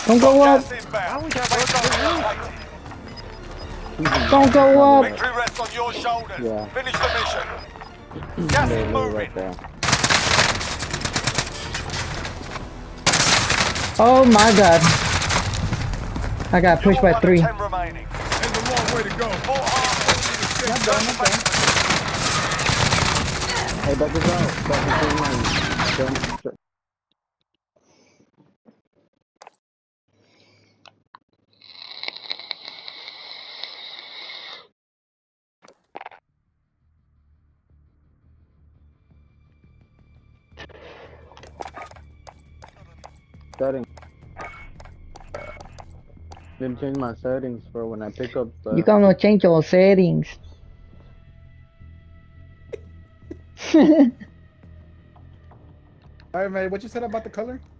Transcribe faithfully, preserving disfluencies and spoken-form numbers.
Don't go up. Why would y'all like to Don't go up. Victory rests on your shoulders. Yeah. Finish the mission. Gas is moving. Right there. Oh my god. I got pushed by three. ten remaining. There's a long way to go. Four arms. Not done, not done. Hey, back us out. Back us out. Don't- don't- Setting. Didn't change my settings for when I pick up the... You gonna change your settings. Alright, man, what you said about the color?